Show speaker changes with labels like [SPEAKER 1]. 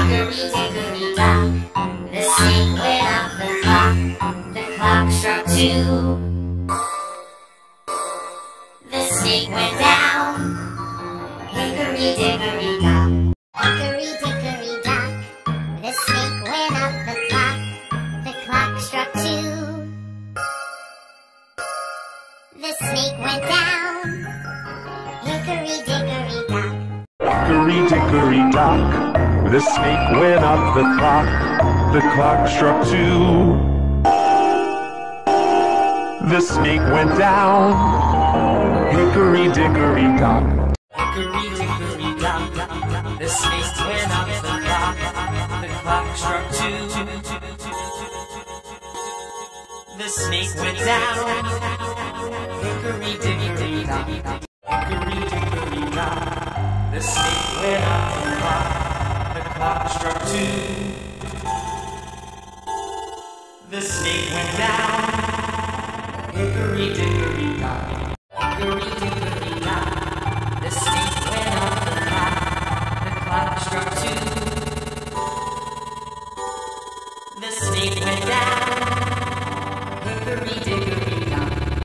[SPEAKER 1] Hickory dickory dock, the snake went up the clock. The clock struck 2. The snake went down. Hickory dickory dock. Hickory dickory dock, the snake went up the clock. The clock struck 2. The snake went down. Hickory dickory dock.
[SPEAKER 2] Hickory dickory dock, the snake went up the clock. The clock struck 2. The snake went down. Hickory dickory dock.
[SPEAKER 3] Hickory dickory dock, the snake went up the clock. The clock struck 2. The snake went down. Hickory dickory dock. Hickory dickory dock, the snake went up the clock. The clock struck 2. The snake went down. Hickory dickory dock. Hickory dickory dock, the snake went up the clock. The clock struck 2. The snake went down. Hickory dickory